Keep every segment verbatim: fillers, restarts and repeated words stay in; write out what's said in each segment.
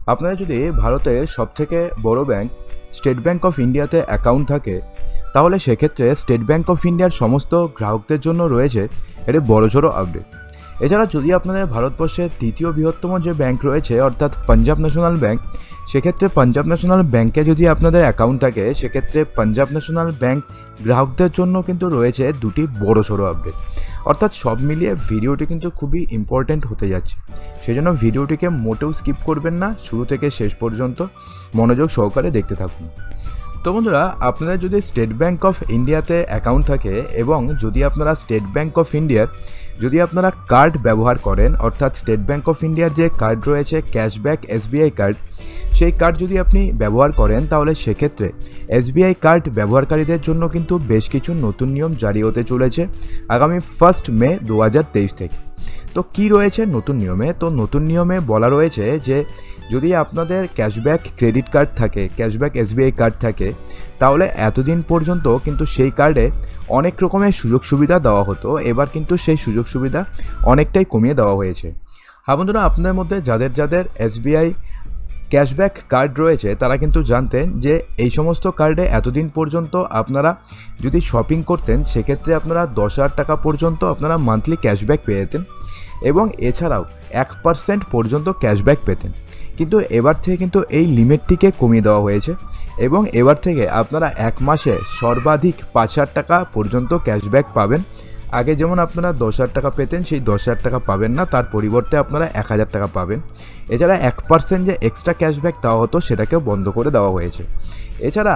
আপনার যদি ভারতের সবথেকে বড় ব্যাংক স্টেট ব্যাংক অফ ইন্ডিয়াতে অ্যাকাউন্ট থাকে, তাহলে সেক্ষেত্রে স্টেট ব্যাংক অফ ইন্ডিয়ার সমস্ত গ্রাহকদের জন্য রয়েছে একটি বড়সড় আপডেট। এছাড়া যদি আপনাদের ভারতবর্ষের তৃতীয় বৃহত্তম যে ব্যাংক রয়েছে অর্থাৎ পাঞ্জাব ন্যাশনাল ব্যাংক, সেক্ষেত্রে পাঞ্জাব ন্যাশনাল ব্যাংকে যদি আপনাদের অ্যাকাউন্ট থাকে, সেক্ষেত্রে পাঞ্জাব ন্যাশনাল ব্যাংক গ্রাহকদের জন্য কিন্তু রয়েছে দুটি বড়সড় আপডেট। অর্থাৎ সব মিলিয়ে ভিডিওটি কিন্তু খুবই ইম্পর্ট্যান্ট হতে যাচ্ছে, সেজন্য ভিডিওটিকে মোটেও স্কিপ করবেন না, শুরু থেকে শেষ পর্যন্ত মনোযোগ সহকারে দেখতে থাকুন। তো বন্ধুরা, আপনাদের যদি স্টেট ব্যাংক অফ ইন্ডিয়াতে অ্যাকাউন্ট থাকে এবং যদি আপনারা স্টেট ব্যাংক অফ ইন্ডিয়ার যদি আপনারা কার্ড ব্যবহার করেন, অর্থাৎ স্টেট ব্যাংক অফ ইন্ডিয়ার যে কার্ড রয়েছে ক্যাশব্যাক এসবিআই কার্ড, সেই কার্ড যদি আপনি ব্যবহার করেন, তাহলে সেক্ষেত্রে এসবিআই কার্ড ব্যবহারকারীদের জন্য কিন্তু বেশ কিছু নতুন নিয়ম জারি হতে চলেছে আগামী ফার্স্ট মে দু হাজার তেইশ থেকে। তো কি রয়েছে নতুন নিয়মে? তো নতুন নিয়মে বলা রয়েছে যে যদি আপনাদের ক্যাশব্যাক ক্রেডিট কার্ড থাকে, ক্যাশব্যাক এসবিআই কার্ড থাকে, তাহলে এতদিন পর্যন্ত কিন্তু সেই কার্ডে অনেক রকমের সুযোগ সুবিধা দেওয়া হতো, এবার কিন্তু সেই সুযোগ সুবিধা অনেকটাই কমিয়ে দেওয়া হয়েছে। হ্যাঁ বন্ধুরা, আপনাদের মধ্যে যাদের যাদের এসবিআই ক্যাশব্যাক কার্ড রয়েছে তারা কিন্তু জানতেন যে এই সমস্ত কার্ডে এতদিন পর্যন্ত আপনারা যদি শপিং করতেন, সেক্ষেত্রে আপনারা দশ হাজার টাকা পর্যন্ত আপনারা মান্থলি ক্যাশব্যাক পেয়ে যেতেন এবং এছাড়াও এক পার্সেন্ট পর্যন্ত ক্যাশব্যাক পেতেন। কিন্তু এবার থেকে কিন্তু এই লিমিটটিকে কমিয়ে দেওয়া হয়েছে এবং এবার থেকে আপনারা এক মাসে সর্বাধিক পাঁচ হাজার টাকা পর্যন্ত ক্যাশব্যাক পাবেন। আগে যেমন আপনারা দশ হাজার টাকা পেতেন, সেই দশ হাজার টাকা পাবেন না, তার পরিবর্তে আপনারা এক হাজার টাকা পাবেন। এছাড়া এক পার্সেন্ট যে এক্সট্রা ক্যাশব্যাক দেওয়া হতো সেটাকেও বন্ধ করে দেওয়া হয়েছে। এছাড়া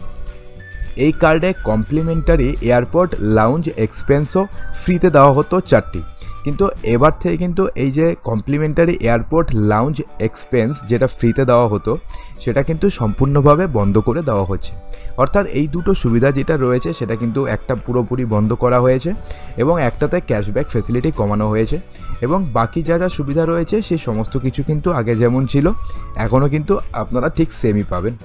এই কার্ডে কমপ্লিমেন্টারি এয়ারপোর্ট লাউঞ্জ এক্সপেন্সও ফ্রিতে দেওয়া হতো চারটি, কিন্তু এবার থেকে কিন্তু এই যে কমপ্লিমেন্টারি এয়ারপোর্ট লাউঞ্জ এক্সপেন্স যেটা ফ্রিতে দেওয়া হতো, সেটা কিন্তু সম্পূর্ণভাবে বন্ধ করে দেওয়া হচ্ছে। অর্থাৎ এই দুটো সুবিধা যেটা রয়েছে সেটা কিন্তু একটা পুরোপুরি বন্ধ করা হয়েছে এবং একটাতে ক্যাশব্যাক ফেসিলিটি কমানো হয়েছে এবং বাকি যা যা সুবিধা রয়েছে সেই সমস্ত কিছু কিন্তু আগে যেমন ছিল এখনও কিন্তু আপনারা ঠিক সেমই পাবেন।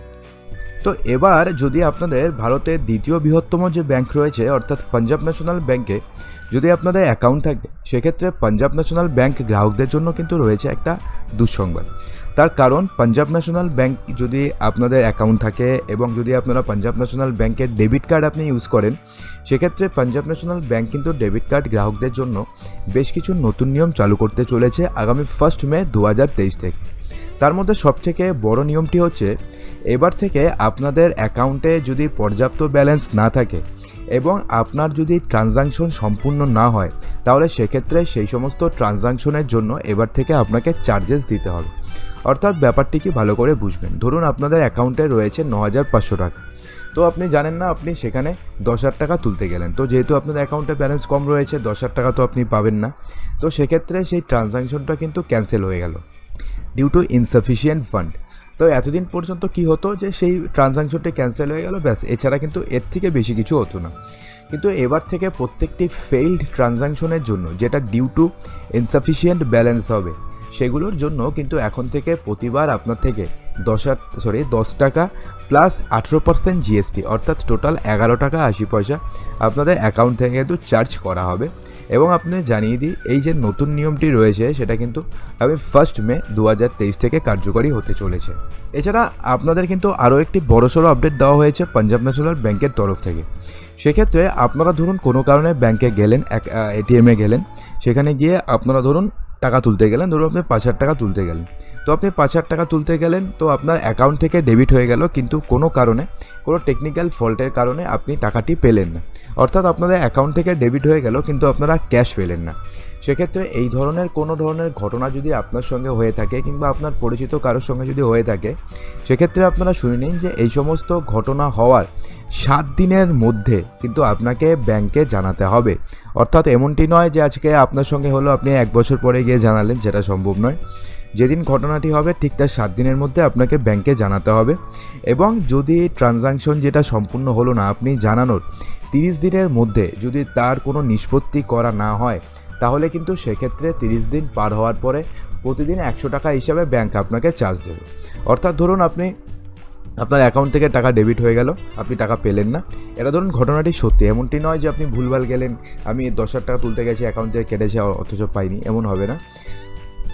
তো এবার যদি আপনাদের ভারতের দ্বিতীয় বৃহত্তম যে ব্যাংক রয়েছে অর্থাৎ পাঞ্জাব ন্যাশনাল ব্যাংকে যদি আপনাদের অ্যাকাউন্ট থাকে, সেক্ষেত্রে পাঞ্জাব ন্যাশনাল ব্যাংক গ্রাহকদের জন্য কিন্তু রয়েছে একটা দুঃসংবাদ। তার কারণ পাঞ্জাব ন্যাশনাল ব্যাংক যদি আপনাদের অ্যাকাউন্ট থাকে এবং যদি আপনারা পাঞ্জাব ন্যাশনাল ব্যাংকের ডেবিট কার্ড আপনি ইউজ করেন, সেক্ষেত্রে পাঞ্জাব ন্যাশনাল ব্যাংক কিন্তু ডেবিট কার্ড গ্রাহকদের জন্য বেশ কিছু নতুন নিয়ম চালু করতে চলেছে আগামী ফার্স্ট মে দু হাজার তেইশ থেকে। তার মধ্যে সবথেকে বড় নিয়মটি হচ্ছে এবার থেকে আপনাদের অ্যাকাউন্টে যদি পর্যাপ্ত ব্যালেন্স না থাকে এবং আপনার যদি ট্রানজাকশন সম্পূর্ণ না হয়, তাহলে সেক্ষেত্রে সেই সমস্ত ট্রানজাকশনের জন্য এবার থেকে আপনাকে চার্জেস দিতে হবে। অর্থাৎ ব্যাপারটি কি ভালো করে বুঝবেন। ধরুন আপনাদের অ্যাকাউন্টে রয়েছে ন হাজার পাঁচশো টাকা, তো আপনি জানেন না আপনি সেখানে দশ হাজার টাকা তুলতে গেলেন, তো যেহেতু আপনাদের অ্যাকাউন্টে ব্যালেন্স কম রয়েছে, দশ হাজার টাকা তো আপনি পাবেন না, তো সেক্ষেত্রে সেই ট্রানজাকশনটা কিন্তু ক্যান্সেল হয়ে গেল ডিউ টু ইনসাফিসিয়েন্ট ফান্ড। তো এতদিন পর্যন্ত কি হতো যে সেই ট্রানজাকশনটি ক্যান্সেল হয়ে গেল, ব্যাস, এছাড়া কিন্তু এর থেকে বেশি কিছু হতো না। কিন্তু এবার থেকে প্রত্যেকটি ফেইল্ড ট্রানজাকশনের জন্য যেটা ডিউ টু ইনসাফিসিয়েন্ট ব্যালেন্স হবে, সেগুলোর জন্য কিন্তু এখন থেকে প্রতিবার আপনার থেকে দশ হাজার সরি দশ টাকা প্লাস আঠেরো পার্সেন্ট জিএসটি অর্থাৎ টোটাল এগারো টাকা আশি পয়সা আপনাদের অ্যাকাউন্ট থেকে কিন্তু চার্জ করা হবে। এবং আপনি জানিয়ে দিই, এই যে নতুন নিয়মটি রয়েছে সেটা কিন্তু আমি ফার্স্ট মে দু হাজার তেইশ থেকে কার্যকরী হতে চলেছে। এছাড়া আপনাদের কিন্তু আরও একটি বড়সড় আপডেট দেওয়া হয়েছে পাঞ্জাব ন্যাশনাল ব্যাংকের তরফ থেকে। সেক্ষেত্রে আপনারা ধরুন কোনো কারণে ব্যাংকে গেলেন, এক এটিএমে গেলেন, সেখানে গিয়ে আপনারা ধরুন টাকা তুলতে গেলেন, ধরুন আপনি পাঁচ হাজার টাকা তুলতে গেলেন, তো আপনি পাঁচ হাজার টাকা তুলতে গেলেন, তো আপনার অ্যাকাউন্ট থেকে ডেবিট হয়ে গেল, কিন্তু কোনো কারণে কোনো টেকনিক্যাল ফল্টের কারণে আপনি টাকাটি পেলেন না। অর্থাৎ আপনাদের অ্যাকাউন্ট থেকে ডেবিট হয়ে গেল কিন্তু আপনারা ক্যাশ পেলেন না। সেক্ষেত্রে এই ধরনের কোনো ধরনের ঘটনা যদি আপনার সঙ্গে হয়ে থাকে কিংবা আপনার পরিচিত কারোর সঙ্গে যদি হয়ে থাকে, সেক্ষেত্রে আপনারা শুনে নিন যে এই সমস্ত ঘটনা হওয়ার সাত দিনের মধ্যে কিন্তু আপনাকে ব্যাংকে জানাতে হবে। অর্থাৎ এমনটি নয় যে আজকে আপনার সঙ্গে হলো আপনি এক বছর পরে গিয়ে জানালেন, সেটা সম্ভব নয়। যেদিন ঘটনাটি হবে ঠিক তার সাত দিনের মধ্যে আপনাকে ব্যাংকে জানাতে হবে এবং যদি ট্রানজাকশন যেটা সম্পূর্ণ হলো না, আপনি জানানোর তিরিশ দিনের মধ্যে যদি তার কোনো নিষ্পত্তি করা না হয়, তাহলে কিন্তু সেক্ষেত্রে তিরিশ দিন পার হওয়ার পরে প্রতিদিন একশো টাকা হিসাবে ব্যাংক আপনাকে চার্জ দেবে। অর্থাৎ ধরুন আপনি আপনার অ্যাকাউন্ট থেকে টাকা ডেবিট হয়ে গেল, আপনি টাকা পেলেন না, এটা ধরুন ঘটনাটি সত্যি, এমনটি নয় যে আপনি ভুলভাল গেলেন, আমি দশ হাজার টাকা তুলতে গেছি অ্যাকাউন্ট থেকে কেটেছে অথচ পাইনি, এমন হবে না।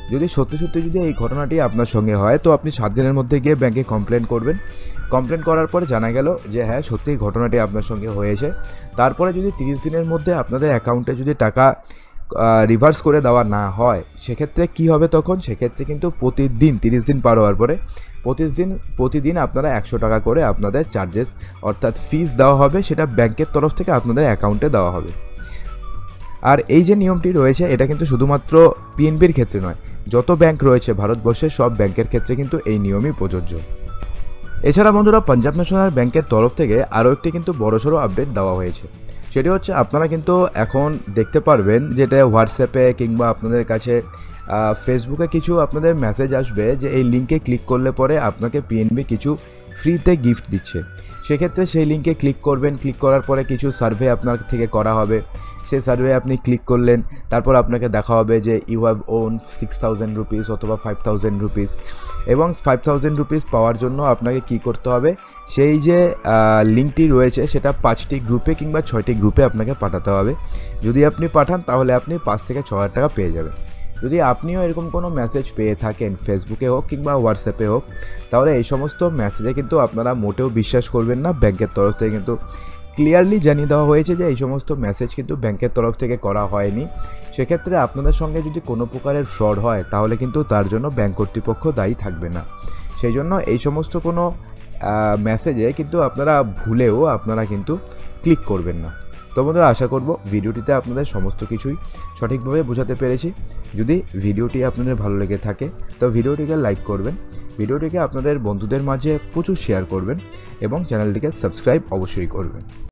যদি সত্যি সত্যি যদি এই ঘটনাটি আপনার সঙ্গে হয় তো আপনি সাত দিনের মধ্যে গিয়ে ব্যাংকে কমপ্লেন করবেন। কমপ্লেন করার পরে জানা গেল যে হ্যাঁ সত্যিই ঘটনাটি আপনার সঙ্গে হয়েছে, তারপরে যদি তিরিশ দিনের মধ্যে আপনাদের অ্যাকাউন্টে যদি টাকা রিভার্স করে দেওয়া না হয় সেক্ষেত্রে কী হবে তখন? সেক্ষেত্রে কিন্তু প্রতিদিন তিরিশ দিন পার হওয়ার পরে প্রতিদিন প্রতিদিন আপনারা একশো টাকা করে আপনাদের চার্জেস অর্থাৎ ফিস দেওয়া হবে, সেটা ব্যাংকের তরফ থেকে আপনাদের অ্যাকাউন্টে দেওয়া হবে। আর এই যে নিয়মটি রয়েছে এটা কিন্তু শুধুমাত্র পিএনবির ক্ষেত্রে নয়, যত ব্যাংক রয়েছে ভারতবর্ষের সব ব্যাংকের ক্ষেত্রে কিন্তু এই নিয়মই প্রযোজ্য। এছাড়া বন্ধুরা পাঞ্জাব ন্যাশনাল ব্যাংকের তরফ থেকে আরও একটি কিন্তু বড়সড় আপডেট দেওয়া হয়েছে। সেটি হচ্ছে আপনারা কিন্তু এখন দেখতে পারবেন যেটা হোয়াটসঅ্যাপে কিংবা আপনাদের কাছে ফেসবুকে কিছু আপনাদের মেসেজ আসবে যে এই লিঙ্কে ক্লিক করলে পরে আপনাকে পিএনবি কিছু ফ্রিতে গিফট দিচ্ছে। সেক্ষেত্রে সেই লিঙ্কে ক্লিক করবেন, ক্লিক করার পরে কিছু সার্ভে আপনার থেকে করা হবে। সেই সার্ভে আপনি ক্লিক করলেন, তারপর আপনাকে দেখা হবে যে you have own six thousand rupees অথবা ফাইভ থাউজেন্ড রুপিস, এবং ফাইভ থাউজেন্ড রুপিস পাওয়ার জন্য আপনাকে কি করতে হবে, সেই যে লিঙ্কটি রয়েছে সেটা পাঁচটি গ্রুপে কিংবা ছয়টি গ্রুপে আপনাকে পাঠাতে হবে। যদি আপনি পাঠান তাহলে আপনি পাঁচ থেকে ছ হাজার টাকা পেয়ে যাবেন। যদি আপনিও এরকম কোনো মেসেজ পেয়ে থাকেন ফেসবুকে হোক কিংবা হোয়াটসঅ্যাপে হোক, তাহলে এই সমস্ত মেসেজে কিন্তু আপনারা মোটেও বিশ্বাস করবেন না। ব্যাংকের তরফ থেকে কিন্তু ক্লিয়ারলি জানিয়ে দেওয়া হয়েছে যে এই সমস্ত মেসেজ কিন্তু ব্যাংকের তরফ থেকে করা হয়নি। সেক্ষেত্রে আপনাদের সঙ্গে যদি কোনো প্রকারের ফ্রড হয় তাহলে কিন্তু তার জন্য ব্যাংক কর্তৃপক্ষ দায়ী থাকবে না। সেই জন্য এই সমস্ত কোনো মেসেজে কিন্তু আপনারা ভুলেও আপনারা কিন্তু ক্লিক করবেন না। তো বন্ধুরা আশা করব ভিডিওটিতে আপনাদের সমস্ত কিছুই সঠিকভাবে বোঝাতে পেরেছি। যদি ভিডিওটি আপনাদের ভালো লেগে থাকে তো ভিডিওটিকে লাইক করবেন, ভিডিওটিকে আপনাদের বন্ধুদের মাঝে প্রচুর শেয়ার করবেন এবং চ্যানেলটিকে সাবস্ক্রাইব অবশ্যই করবেন।